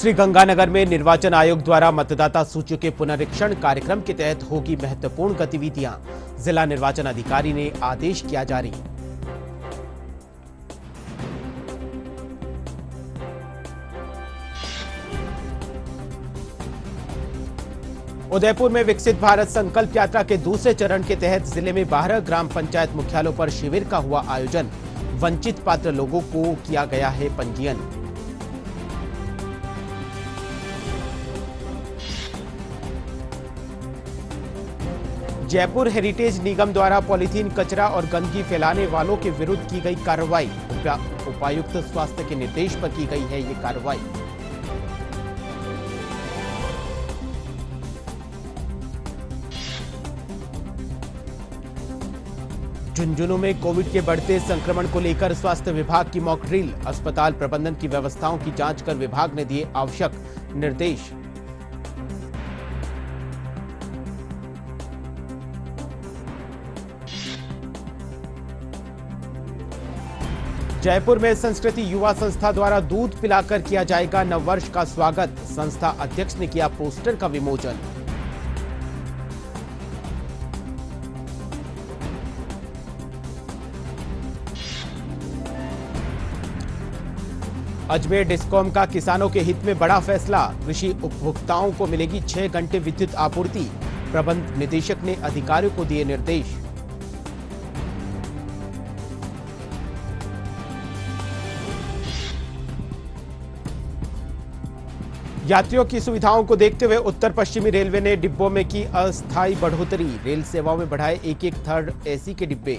श्रीगंगानगर में निर्वाचन आयोग द्वारा मतदाता सूची के पुनरीक्षण कार्यक्रम के तहत होगी महत्वपूर्ण गतिविधियां। जिला निर्वाचन अधिकारी ने आदेश किया जारी। उदयपुर में विकसित भारत संकल्प यात्रा के दूसरे चरण के तहत जिले में 12 ग्राम पंचायत मुख्यालयों पर शिविर का हुआ आयोजन। वंचित पात्र लोगों को किया गया है पंजीयन। जयपुर हेरिटेज निगम द्वारा पॉलीथीन कचरा और गंदगी फैलाने वालों के विरुद्ध की गई कार्रवाई। उपायुक्त स्वास्थ्य के निर्देश पर की गई है ये कार्रवाई। झुंझुनू में कोविड के बढ़ते संक्रमण को लेकर स्वास्थ्य विभाग की मॉक ड्रिल। अस्पताल प्रबंधन की व्यवस्थाओं की जांच कर विभाग ने दिए आवश्यक निर्देश। जयपुर में संस्कृति युवा संस्था द्वारा दूध पिलाकर किया जाएगा नववर्ष का स्वागत। संस्था अध्यक्ष ने किया पोस्टर का विमोचन। अजमेर डिस्कॉम का किसानों के हित में बड़ा फैसला। कृषि उपभोक्ताओं को मिलेगी 6 घंटे विद्युत आपूर्ति। प्रबंध निदेशक ने अधिकारियों को दिए निर्देश। यात्रियों की सुविधाओं को देखते हुए उत्तर पश्चिमी रेलवे ने डिब्बों में की अस्थायी बढ़ोतरी। रेल सेवाओं में बढ़ाए एक थर्ड एसी के डिब्बे।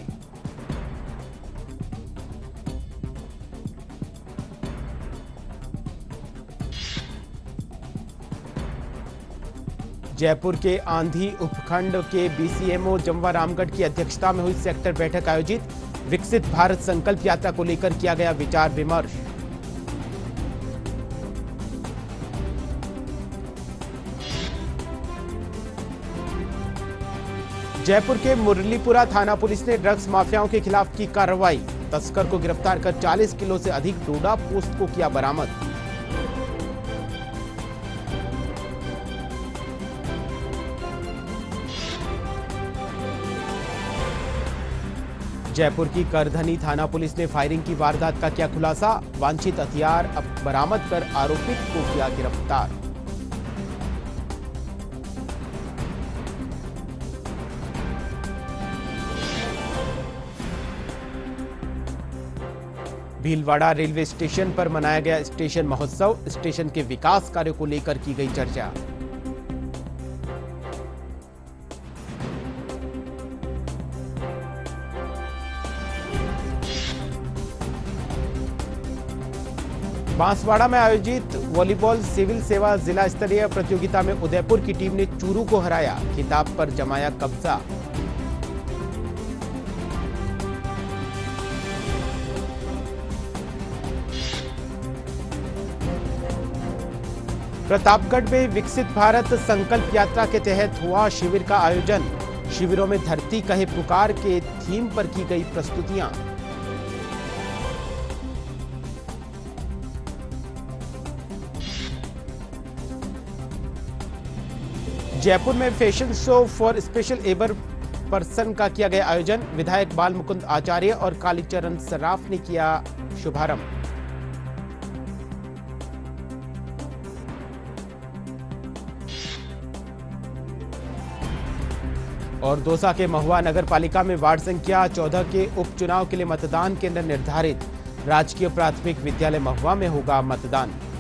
जयपुर के आंधी उपखंड के बीसीएमओ जमवा रामगढ़ की अध्यक्षता में हुई सेक्टर बैठक आयोजित। विकसित भारत संकल्प यात्रा को लेकर किया गया विचार विमर्श। जयपुर के मुरलीपुरा थाना पुलिस ने ड्रग्स माफियाओं के खिलाफ की कार्रवाई। तस्कर को गिरफ्तार कर 40 किलो से अधिक डोडा पोस्त को किया बरामद। जयपुर की करधनी थाना पुलिस ने फायरिंग की वारदात का किया खुलासा। वांछित हथियार बरामद कर आरोपित को किया गिरफ्तार। भीलवाड़ा रेलवे स्टेशन पर मनाया गया स्टेशन महोत्सव। स्टेशन के विकास कार्यों को लेकर की गई चर्चा। बांसवाड़ा में आयोजित वॉलीबॉल सिविल सेवा जिला स्तरीय प्रतियोगिता में उदयपुर की टीम ने चूरू को हराया। खिताब पर जमाया कब्जा। प्रतापगढ़ में विकसित भारत संकल्प यात्रा के तहत हुआ शिविर का आयोजन। शिविरों में धरती कहे पुकार के थीम पर की गई प्रस्तुतियां। जयपुर में fashion show for special able person का किया गया आयोजन। विधायक बाल मुकुंद आचार्य और कालीचरण सर्राफ ने किया शुभारंभ। और दौसा के महुआ नगर पालिका में वार्ड संख्या 14 के उपचुनाव के लिए मतदान केंद्र निर्धारित। राजकीय प्राथमिक विद्यालय महुआ में होगा मतदान।